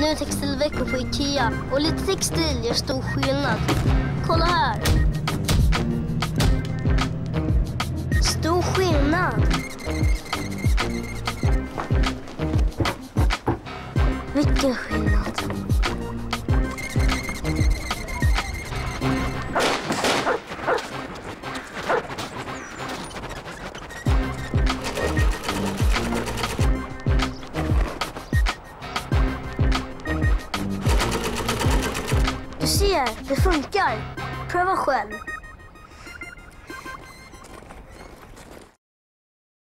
Nu är textilveckor på IKEA och lite textil gör stor skillnad. Kolla här. Stor skillnad. Vilken skillnad. Du ser, det funkar. Pröva själv.